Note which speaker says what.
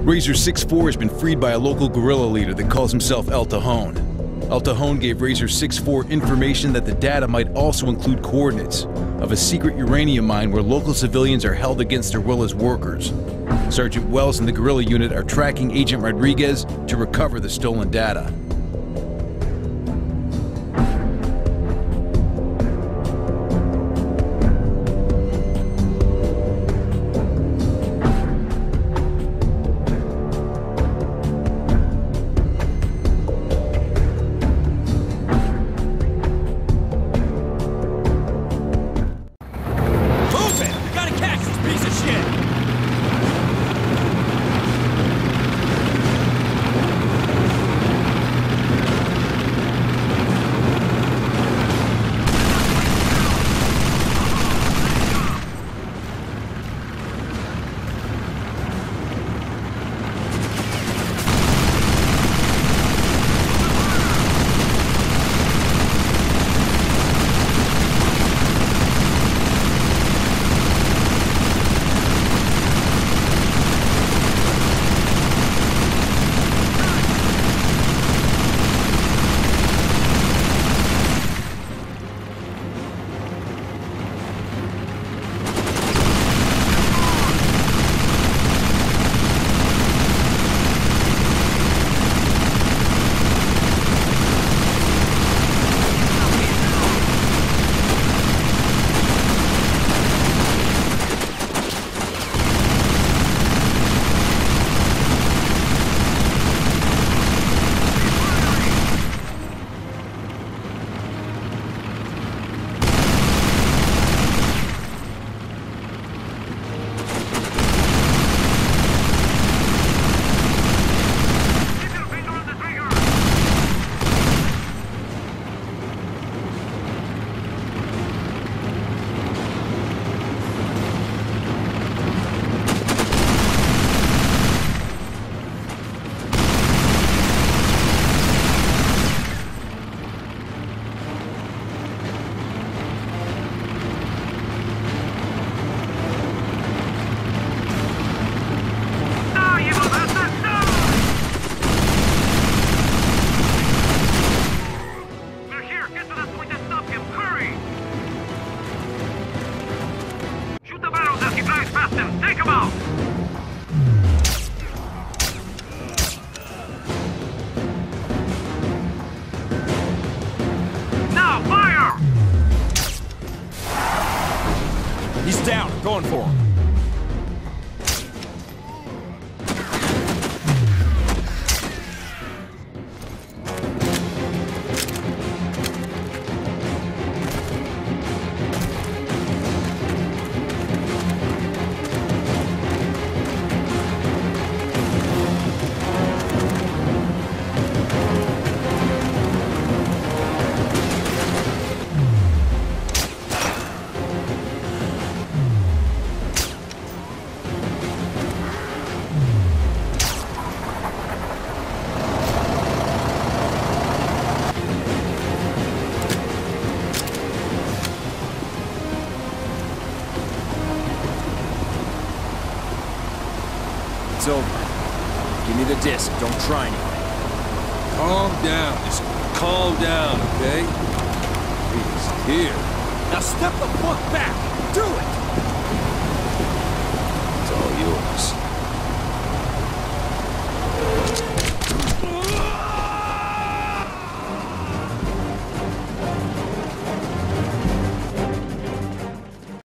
Speaker 1: Razor 6-4 has been freed by a local guerrilla leader that calls himself El Tajon. El Tajon gave Razor 6-4 information that the data might also include coordinates of a secret uranium mine where local civilians are held against guerrilla's workers. Sergeant Wells and the guerrilla unit are tracking Agent Rodriguez to recover the stolen data.
Speaker 2: Going for him.
Speaker 3: It's over. Give me the disc. Don't try anything.
Speaker 4: Calm down. Just calm down, okay? He's here.
Speaker 2: Now step the fuck back. Do it.